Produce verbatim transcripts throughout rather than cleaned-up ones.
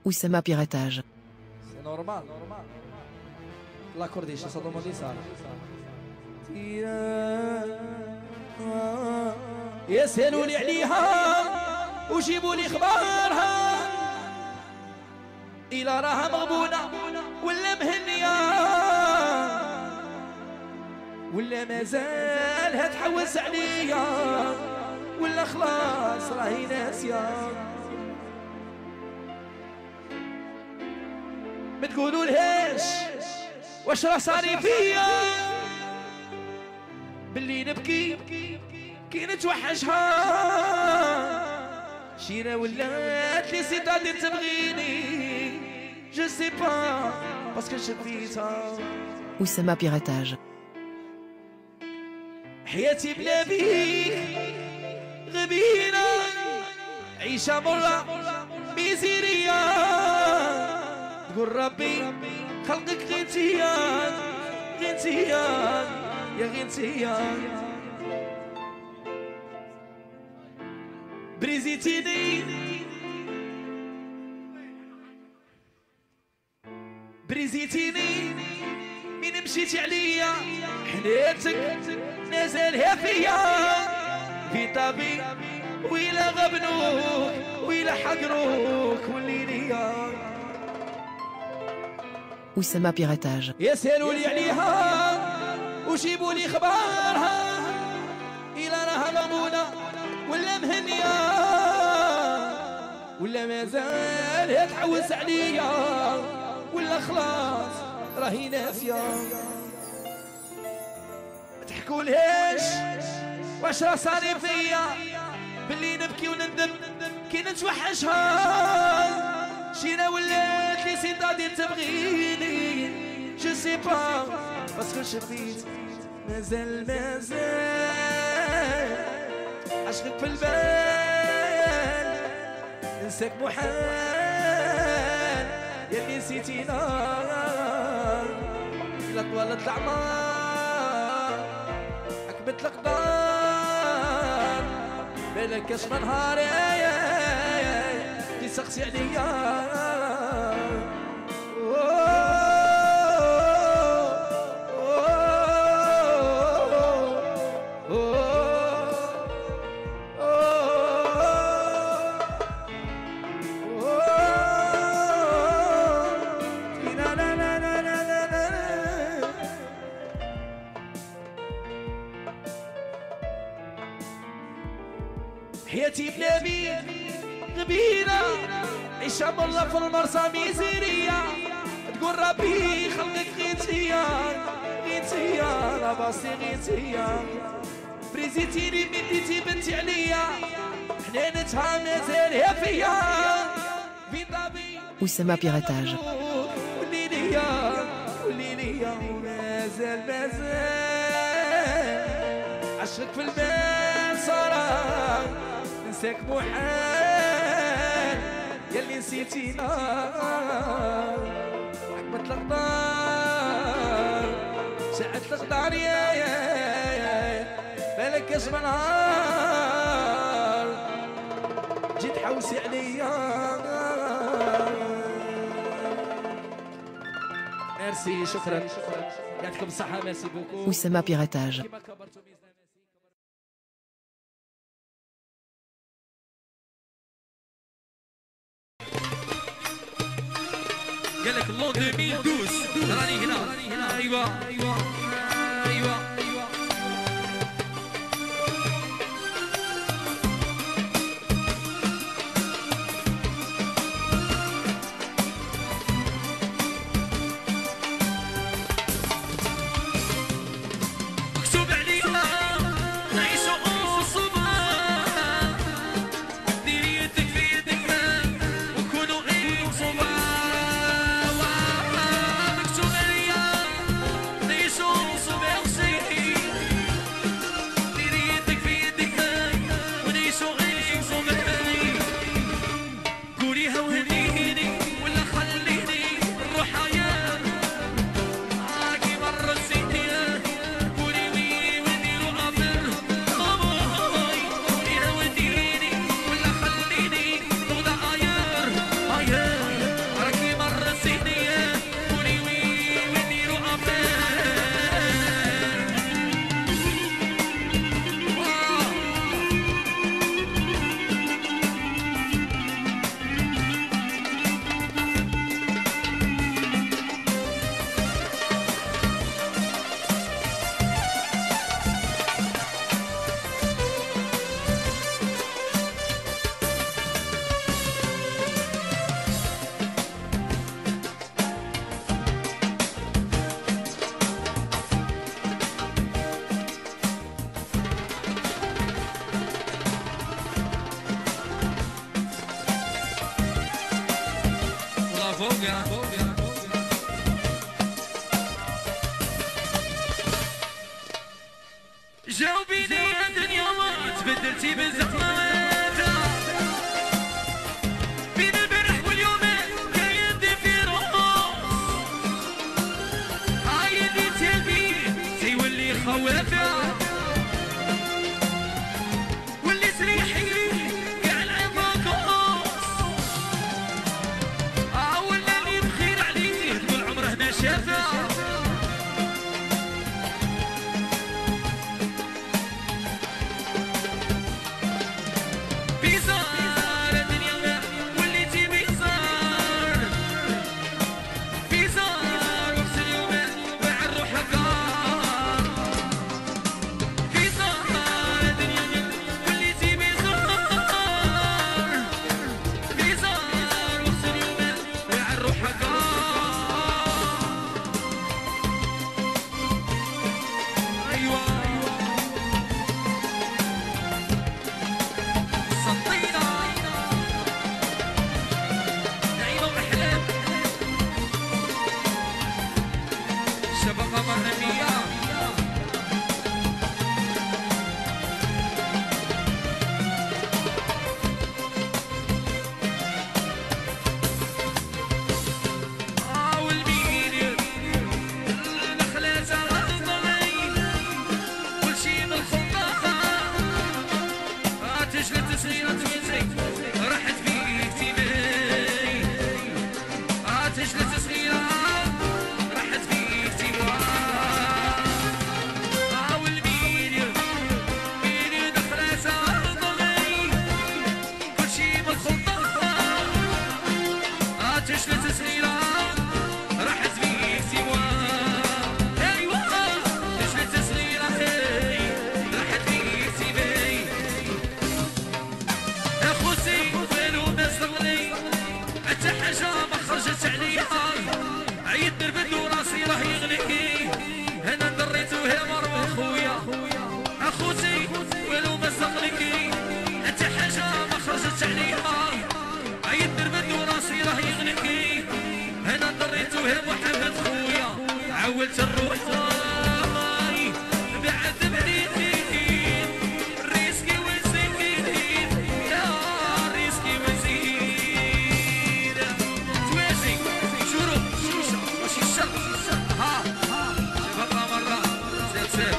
Oussama Piratage. C'est normal. L'accordéon, ça demande ça. يسألوني عليها وجيبوا لي اخبارها إلا راها مغبونة ولا مهنية ولا مازالها تحوس عليا ولا خلاص راهي ناسية. ما تقولوا لهاش واش راه صاري فيا باللي نبكي كي نتوحشها شيرة ولات لي سيتادي تبغيني جو سي با باسكو شفيتها. Oussama Piratage. حياتي بلا بيك غبينة عيشة مرة ميزيرية تقول ربي خلقك غنتيا غنتيا يا غنتيا بريزيتيني بريزيتيني مين مشيتي عليا حنيتك نازلها فيا في طابي ويلا غبنوك ويلا حقروك ولينيا. Oussama Piratage. يسألوا لي عليها وجيبوا لي خبارها إلا راها مغبونة ولا مهنية ولا مازال تحوس عليا ولا خلاص راهي ناسية. ما تحكولهاش واش راه صاري فيا باللي نبكي ونندم كي نتوحشها شينا ولات لي سيتادي تبغيني جو سي با باسكو شفيت مازال مازال عشقك في البال ننساك محال يلي نسيتينا إلا طوالت الأعمار عقبت الأقدار بالك اش من نهار تسقسي عليا. حياتي بلا بيك غبينة عيشة مرة في المرسى ميزيرية تقول ربي خلقك غيتيا غيتيا راباسي غيتيا بريزيتيني مديتي بنتي عليا حنانتها مازالها فيا في طابي. Oussama Piratage. وليليا وليليا مازال مازال عشقك في البال صار ننساك محال يلي نسيتينا عقبت الأقدار ساعة الأقدار يا يا بالك اش من نهار جيت حوسي عليا. ميرسي شكرا يعطيكم الصحة ميرسي بوكو. Oussama Piratage. قالك اللون ألفين واثني عشر راني هنا ايوا ايوا ايوا مكتوب علينا نعيشو صبا ديري يدك في يدك وكونوا غير صبا. So جاوبيني يا دنيا ما تبدلتي بالزحمة بين البارح واليوم كاين ديفيرونس هاي اللي تلبي تيولي خوافة واللي تريحي كاع العظاكوس اه ولا اللي بخير عليه طول عمره ما شافه عولت الروح ماي بعد بريدين ريسكي وزين يا ريسكي وزين توازي شروق شيشة وشيشة ها شبابها مرة سيب سيب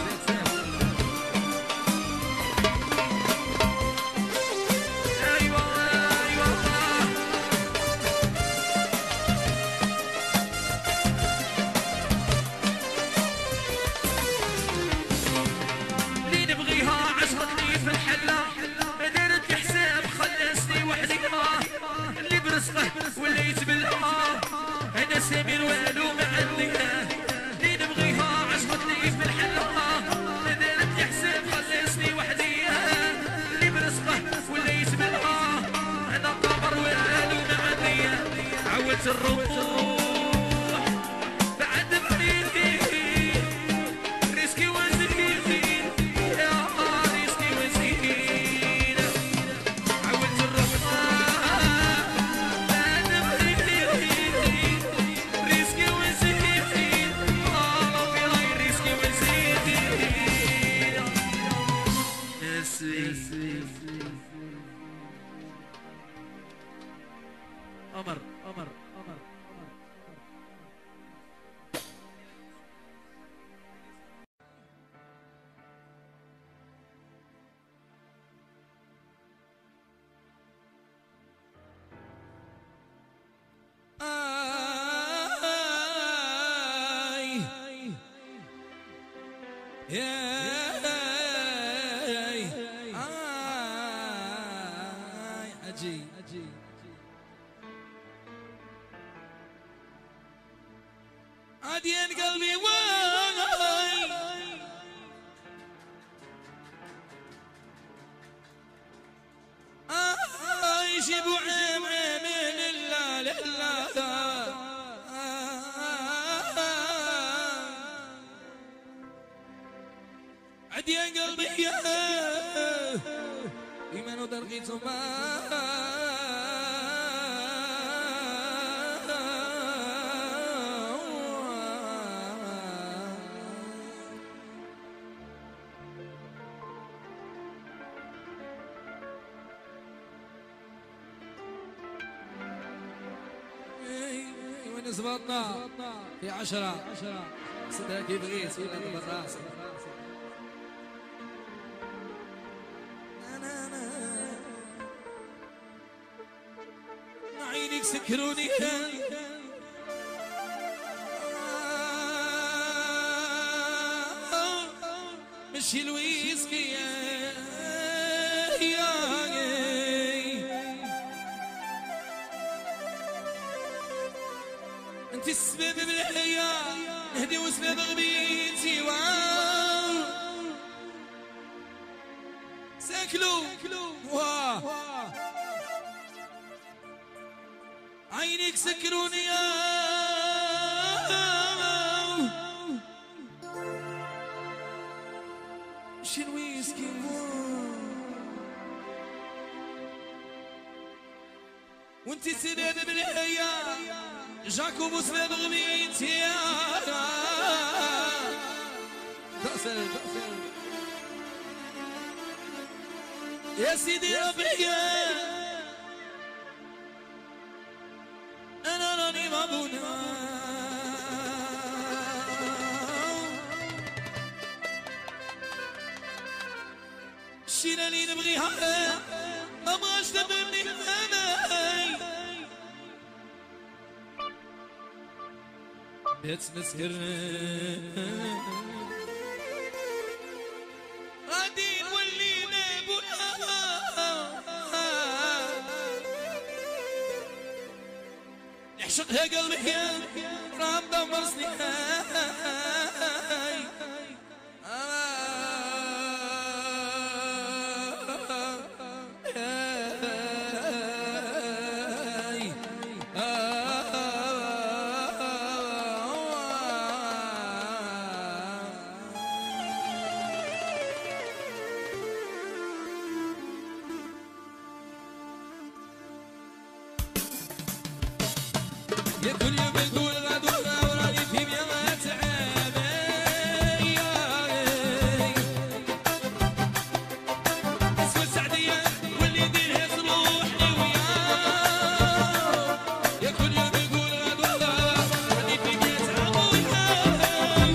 واللي يتبلها انا سمير والو معليها اللي نبغيها عشقتني في الحلة دارت لي حساب خلصني وحديها اللي برزقه واللي يتبلها انا قمر والو معليها عودت الروح بعد بريدي ريسكي وزين يا ريسكي وزين عودت الروح قمر قمر قمر آي يا أجي أجي عديان قلبي واي آي جيبوا عام عامين لله لله عديان قلبي يا إيمان ودرقيتهم ونس بطنا في عشرة صدها كيف غيس ولا بالراس عينيك سكروني مشي الويسكي يا انت السبب بالحياة نهدي وسبب غبيتي واو ساكلو واه عينيك سكروني يا مشي الويسكي وانت السبب بالحياة جاكوب وسبب غبيتي يا دخل يا سيدي ربي انا راني مبونا الشيله اللي نبغيها ما بغاش تبني انا بيت مسكر غادي نولي نابونا يعشقها قلبي راه مدمرسني يا كل يوم نقول غدوة وراني في بيا تعبان اسود سعدية واللي يديرها تروحني وياه يا كل يوم نقول غدوة وراني في بيا تعبان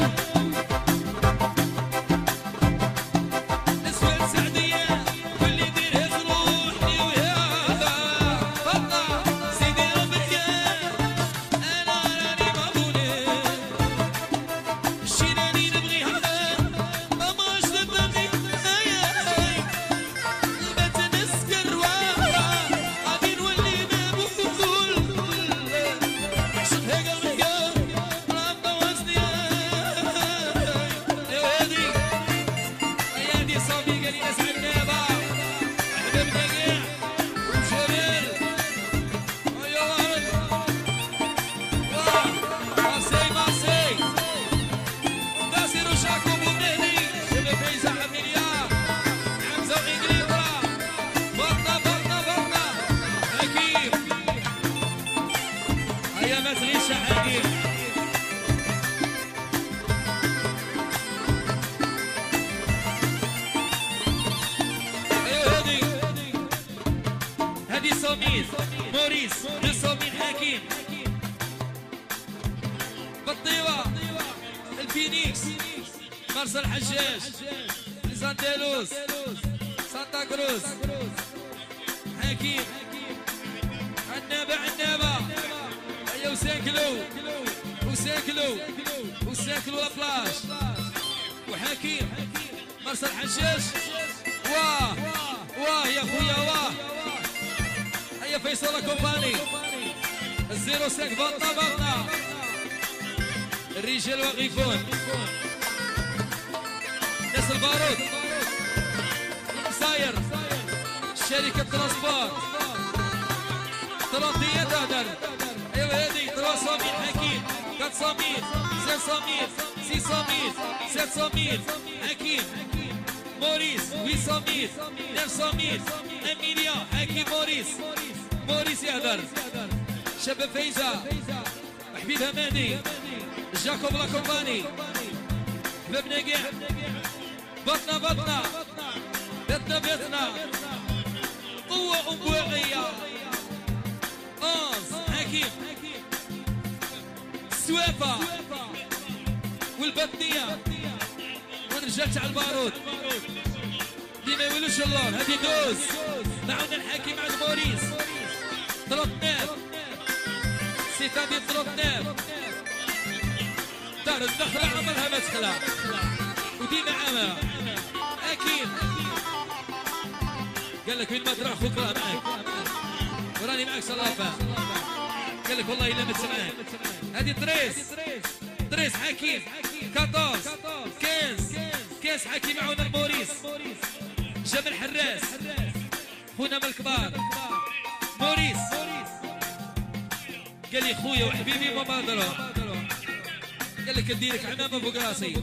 اسود سعدية واللي يديرها تروحني وياه بطة سيدي ربي ما تغيش حقيقي ايوه هذي هذي سمير موريس لسمير حكيم بالطيبة الفينيكس مرسى الحجاج ليزانديلوس سانتا كروز حكيم عنابة عنابة وساكلو وساكلو وساكلو لابلاش وحكيم مرسى الحجاج واه واه يا خويا واه هيا فيصل كومباني الزيرو ساك بطنا بطنا الرجال واقفون ناس البارود المساير شركة ترانسبورت ثلاثية تهدر ايوه هذي ثلاث سمير حكيم quatre cent mille cinq cent mille six cent mille sept cent mille حكيم موريس huit cent mille neuf cent mille un million حكيم موريس موريس يهدر شباب فايزة حبيبها مهدي جاكوب لا كومباني حباب نقع بطنا بطنا بطنا بطنا قوة أنبوغية أنز حكيم السوافة والبطنية ونرجع تاع البارود اللي ما يولوش اللور. هذه دوز معنا الحكيم عند موريس ترونتناف سيتادي ترونتناف دار الدخلة عمرها ما تخلع وديما عامها أكيد. قال لك وين ما تروح خوك راه معاك وراني معاك صلافة. قال لك والله إلا ما تسمعك. هذه تريس تريس حكيم كاطورز كنز كاس حكيم معنا موريس جمال حراس خونا من الكبار موريس. قال لي خويا وحبيبي ماما ضرب. قال لك نديرك عمامه فوق راسي.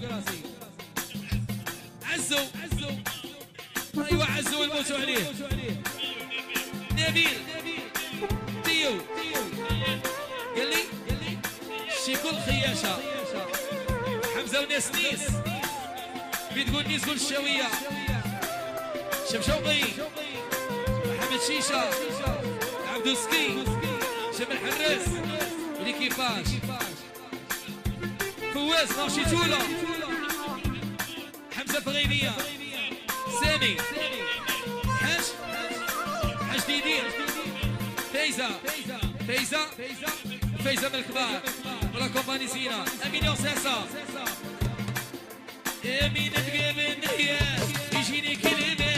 عزو ايوا عزو الموتوا عليه. نبيل تيو قال لي شيكو الخياشه. حمزه وناس نيس بتقول نيس قول الشاويه. شمشوقي محمد شيشه عبدو سكي جمال حراس ليكيباج فواز مارشي تولا حمزه الفغيبيه سامي حاج حاج ديدير فايزه فايزه فايزه من الكبار ولا كومباني زينه امين يوساسا امين تقابل نيات يجيني كلمه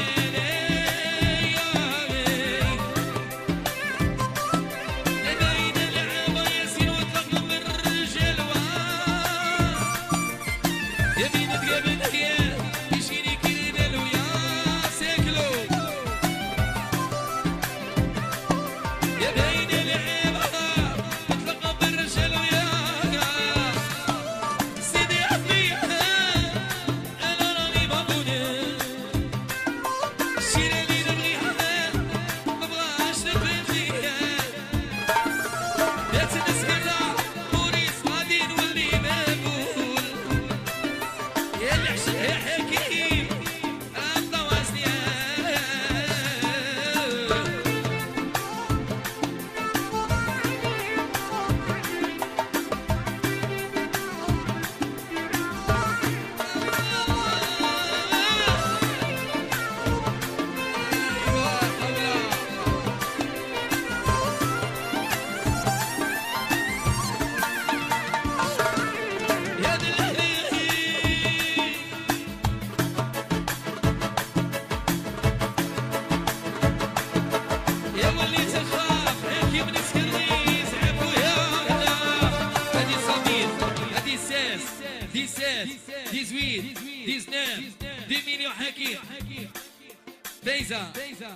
فايزة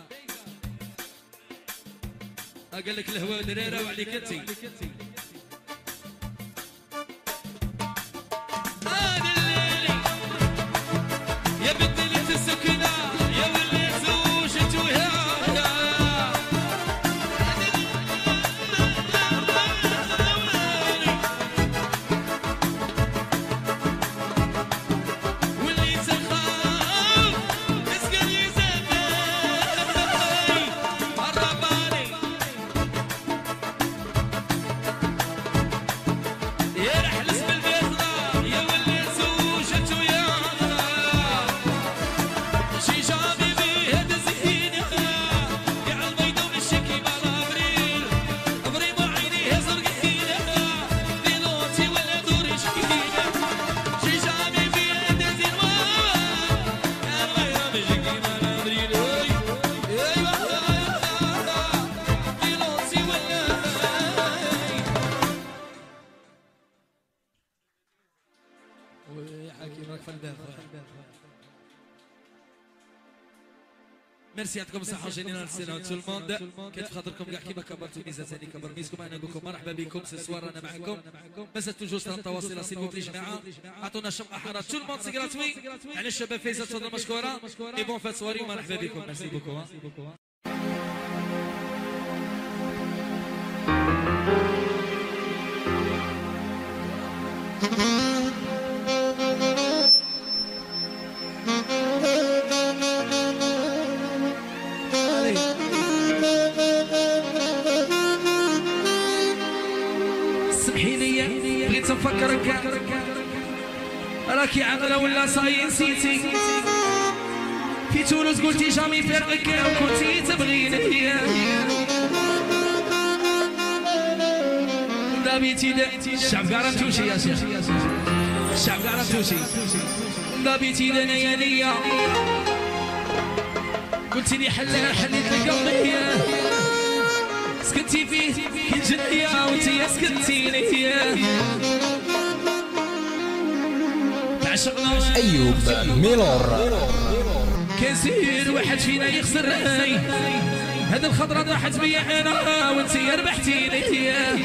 قال لك الهواء درارة وعليك انت. يا بنت اللي السكينة يا ولي زوجت وياها ميرسي يعطيكم الصحة جينيرال سينا تو الموند. كيف خاطركم كاع كيما كبرتوا ميزة ثاني كبر ميزكم. انا نقول لكم مرحبا بكم سوار انا معكم. مازال توجو ستان تواصل سيل بوبلي جماعة. عطونا شمعة حارة تو الموند سي غراتوي على الشباب فايزة تفضل مشكورة. اي بون فات سواري ومرحبا بكم. ميرسي بوكو. بغيت نفكرك راكي عاقله ولا صاي نسيتي في تونس قلتي جامي فارقك وكنتي تبغيني دابيتي الشعب كاع راه تمشي يا شيخ الشعب كاع راه تمشي دابيتي انا يا ليا قلتي لي حلها حليت لك قلبي سكتي فيه كي جنيا وانتي سكتي ليا تعشقنا أيوب ميلور كيصير واحد فينا يخسر هاد الخضرة راحت بيا انا وانتي ربحتي ليا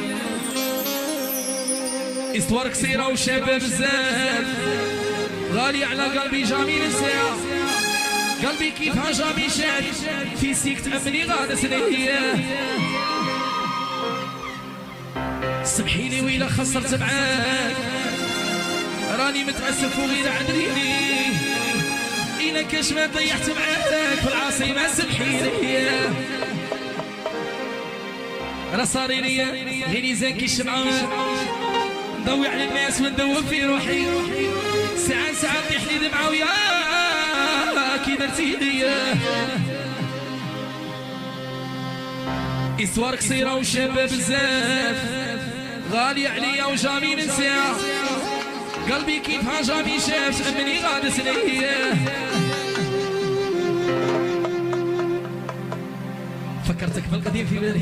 استوار قصيرة وشابة بزاف غالي على قلبي جامي نساء قلبي كيفها جامي شاد في سيك تأمني غادس ليا سمحيلي ويلا خسرت معاك راني متأسف وغير عذريني إنا كاش ما ضيعت معاك في العاصمة سمحيلي راه صاري ليا غيري زين كي الشمعة نضوي على الناس وندوب في روحي ساعات ساعات طيح لي دمعة ويا كي درتي ليا إسوار قصيرة وشابة بزاف غالي عليا وجامي نساء قلبي كيفها جامي شاف أمني غادس ليا فكرتك بالقديم في بالي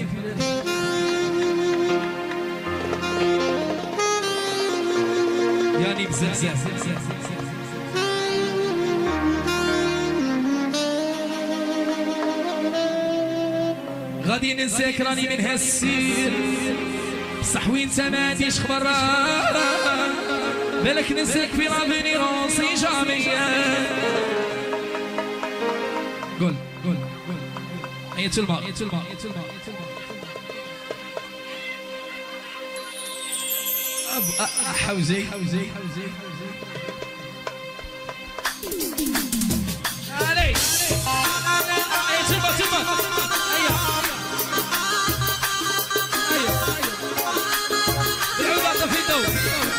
يعني بزاف غادي ننساك راني من هالسير بصح وين انت ما عنديش خبر بالك ننساك في لافيني راسي جامية قول قول قول هيا تلمع هيا تلمع هيا تلمع حوزي حوزي حوزي علي هيا تلمع تلمع هيا هيا العباطة في الدور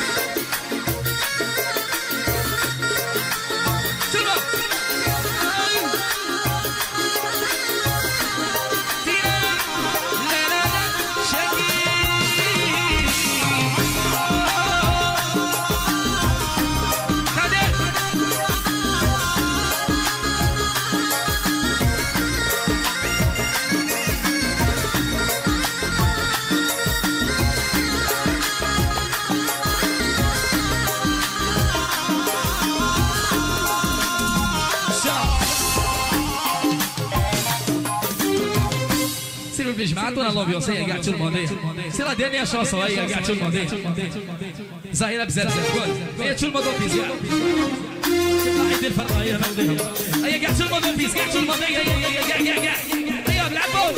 جماعة طول الأمبيونس هي قاعد تلمودي سي لا ديرنيير شونسون هي قاعد تلمودي زاهرة بزاف بزاف كل هي تلمودو بيس يدير فرق هي هي قاعد تلمودو بيس قاعد تلمودي هي هي قاعد قاعد قاعد هيا نلعبوا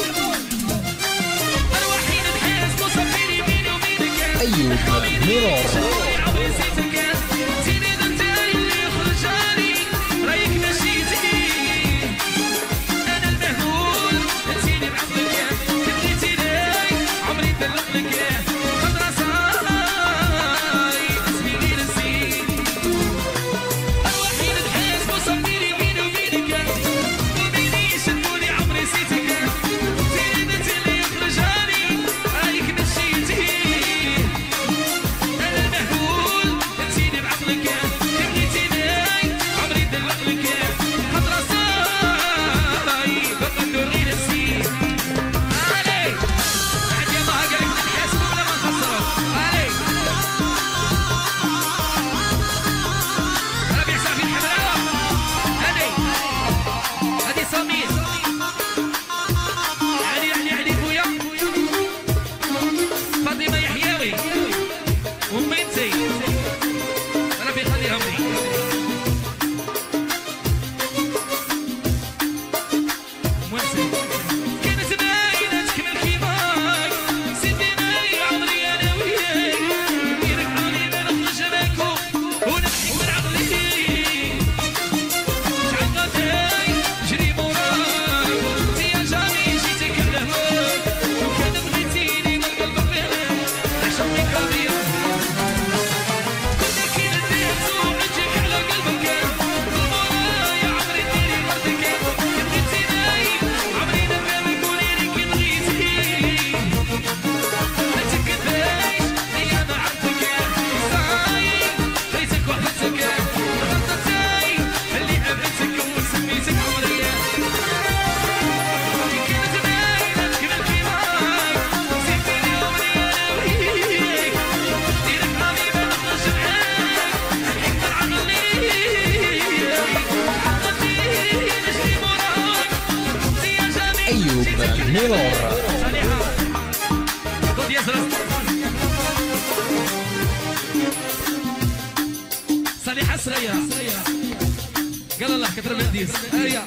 الوحيد نحس مصفيني بيني وبينك أيوب ميلور أنا دياز صالحة سرية قال الله كثر من ديس هيا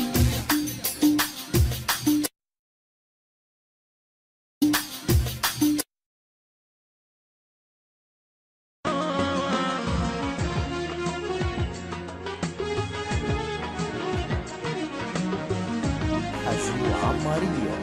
حشو عمارية.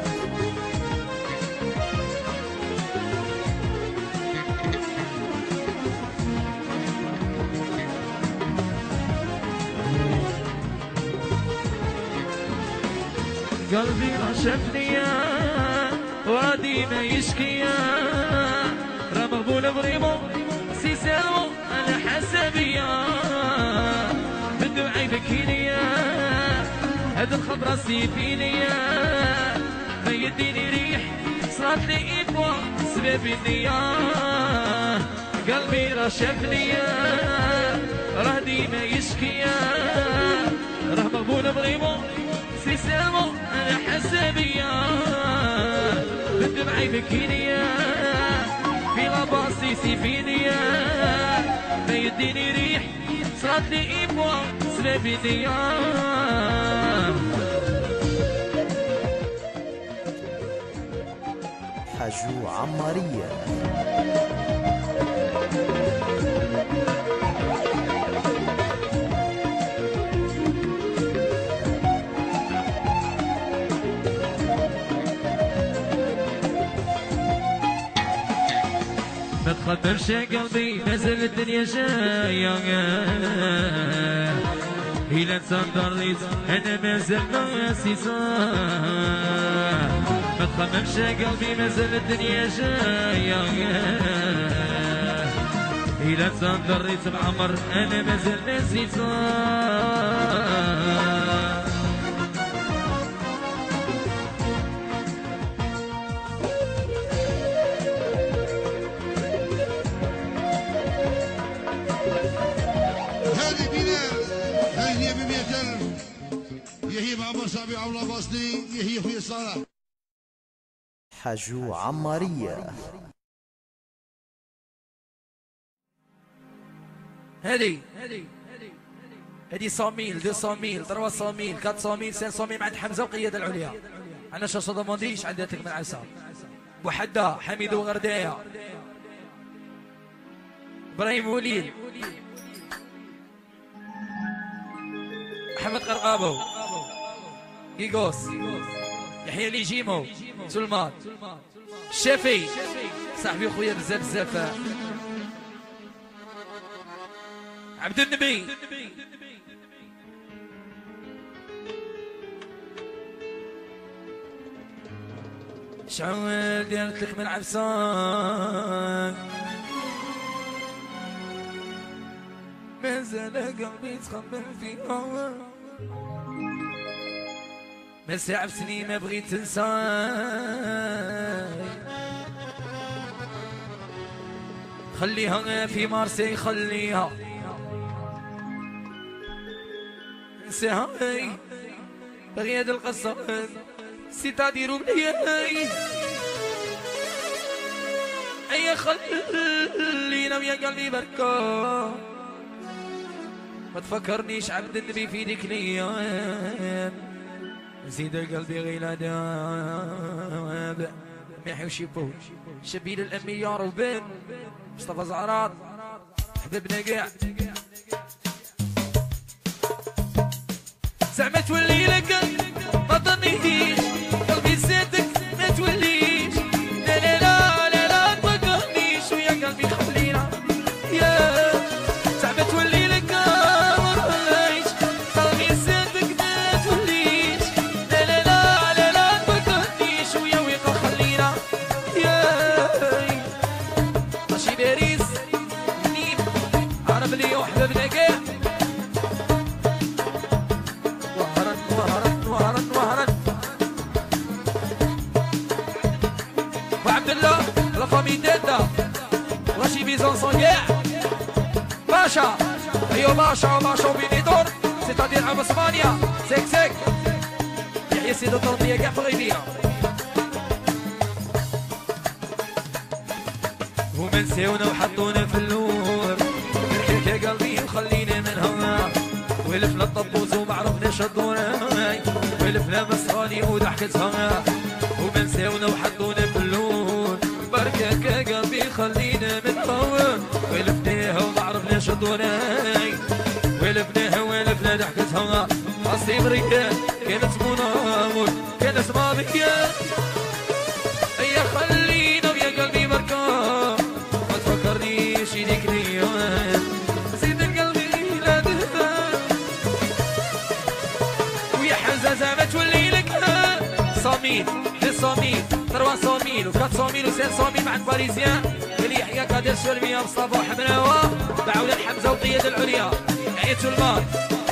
قلبي رشفني وادي ما يشكي راه مقبول بريمو سي سالمو على حسابيا بدمع يبكيني هاد الخضرة سيفيني ما يديني ريح صارت لي إفوا سبب النية قلبي رشفني راه ديما يشكي راه مقبول بريمو سي سالمو على حسابيا بالدمع يبكيني في لاباسي سيفيني ما يديني ريح صارت لي إفوا سبب النية حشو عمارية. ما تخبرش قلبي نزل الدنيا جاية إلا تصدرت أنا مازال ناسي ما تخممش قلبي مازال الدنيا جاية إلا تصدرت بعمر أنا مازال ناسي يهي في صالح حشو عمارية. هذه هذه مية ميل مئتين ميل ثلاثمية ميل أربعمية ميل خمسمية ميل مع حمزة والقيادة العليا. أنا شاشة ضمنديش عندها تكمل عسى بوحدة حميد وغرداية إبراهيم وليد محمد قرقابو جيجوس يحيى لي جيمو سلمان الشافي صاحبي خويا بزاف بزاف عبد النبي شعول ديالت لك من عفسان مازال قلبي تخمم فيها ما ساعة سنين ما بغيت تنساي خليها في مارسي خليها انساها بغي هاد القصة سيتاديرو بلياي اي خلينا ويا قلبي بركة ما تفكرنيش عبد النبي في ديك الايام زيد قلبي غيلا داب ميحي وشيبو شبيل الاميار وبن مصطفى زعرات حبيبنا كاع زعما تولي لك ما ظنيتيش قلبي زادك ما توليش لا لا لا لا لا تفكرنيش ويا قلبي خلينا يا زعما تولي لك ما ظنيتش قلبي زادك ما توليش لا لا لا لا لا تفكرنيش ويا ويقا خلينا يا ماشي باريس نيم عرب لي وحبابنا كاع رشي بيزونسون كاع باشا ايوا باشا باشا وبينيدور سيتادير عام اسبانيا سيك سيك يحيى سيدو الطربية كاع في غيبية هما نساونا وحطونا في اللور بركاك يا قلبي وخلينا من هنا ولفنا الطبوز وما عرفناش الدورة ولفنا مصالي وضحكتها هما نساونا وحطونا في اللور بركاك يا قلبي خلينا من هنا ولفناها وما عرفناش الدورة ولفناها ولفنا ضحكتها أصلي بريكان كانت منامر كانت ماضية يا خلينا ويا قلبي بركان ما تفكرنيش يديك الايام زيد قلبي لا دهان ويا حزازة ما تولي لك صاميل دي تروا صاميل وكات صاميل وسين صاميل مع الباريزيان اللي يحيى قادر شرمية مصطفى وحمراوة دعونا الحمزة وقيادة العليا عيتو المال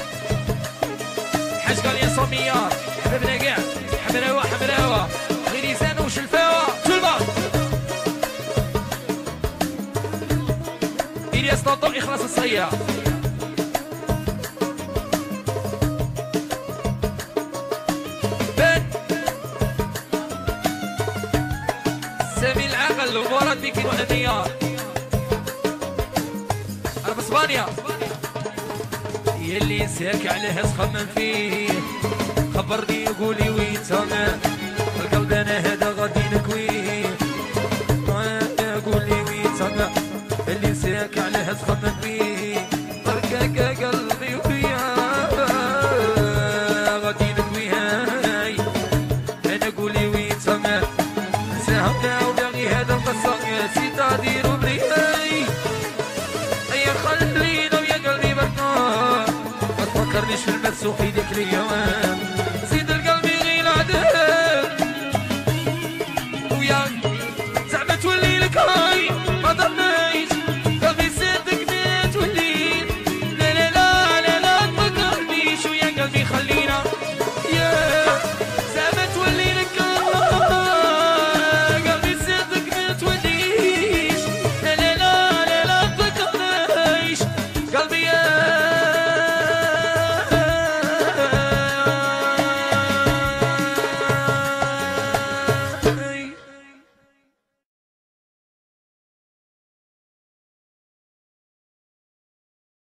حاج قال يا صاميار حبيبنا كاع حمراوة حمراوة غير لسان وشلفاوة تلمال إلياس طنطو إخلاص الصيا بن سامي العقل ومراد بيكين وحميار أنا باسبانيا يلي ساك عليه تخمم فيه خبرني قولي وين تمام القلب انا هذا غادي نكويه قولي وين تمام اللي ساك عليه تخمم فيه بركاك قلبي ويا غادي نكويه انا قولي وين تمام ساهمنا وباغي هذا القصه سيتا ديرو بلي يا خلينا ويا قلبي بركان فكرنيش في المسوق في ديك اليوم